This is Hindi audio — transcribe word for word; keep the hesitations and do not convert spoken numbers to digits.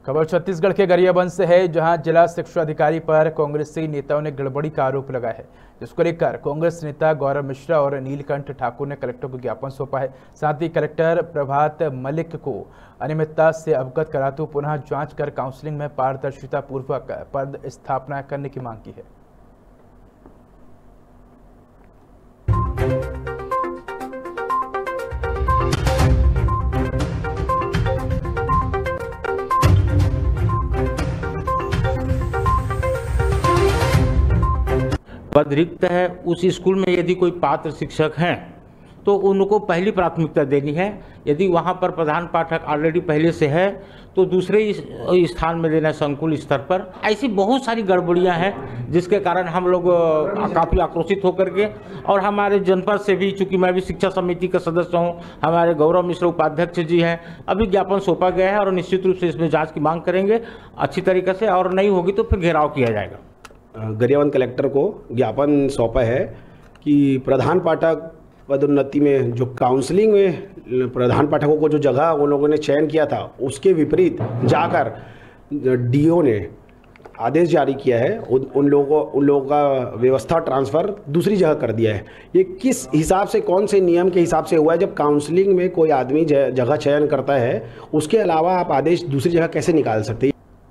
खबर छत्तीसगढ़ के गरियाबंद से है, जहां जिला शिक्षा अधिकारी पर कांग्रेसी नेताओं ने गड़बड़ी का आरोप लगाया है, जिसको लेकर कांग्रेस नेता गौरव मिश्रा और नीलकंठ ठाकुर ने कलेक्टर को ज्ञापन सौंपा है। साथ ही कलेक्टर प्रभात मलिक को अनियमितता से अवगत कराते हुए पुनः जांच कर काउंसलिंग में पारदर्शिता पूर्वक पद स्थापना करने की मांग की है। पद रिक्त है, उस स्कूल में यदि कोई पात्र शिक्षक हैं तो उनको पहली प्राथमिकता देनी है। यदि वहाँ पर प्रधान पाठक ऑलरेडी पहले से है तो दूसरे स्थान में देना है संकुल स्तर पर। ऐसी बहुत सारी गड़बड़ियाँ हैं जिसके कारण हम लोग काफ़ी आक्रोशित होकर के, और हमारे जनपद से भी, चूँकि मैं भी शिक्षा समिति का सदस्य हूँ, हमारे गौरव मिश्र उपाध्यक्ष जी हैं, अभी ज्ञापन सौंपा गया है और निश्चित रूप से इसमें जाँच की मांग करेंगे अच्छी तरीके से, और नहीं होगी तो फिर घेराव किया जाएगा। गरियाबंद कलेक्टर को ज्ञापन सौंपा है कि प्रधान पाठक पदोन्नति में जो काउंसलिंग में प्रधान पाठकों को जो जगह उन लोगों ने चयन किया था, उसके विपरीत जाकर डीओ ने आदेश जारी किया है, उन उन लोगों उन लोगों का व्यवस्था ट्रांसफ़र दूसरी जगह कर दिया है। ये किस हिसाब से, कौन से नियम के हिसाब से हुआ है? जब काउंसलिंग में कोई आदमी जगह चयन करता है, उसके अलावा आप आदेश दूसरी जगह कैसे निकाल सकते हैं?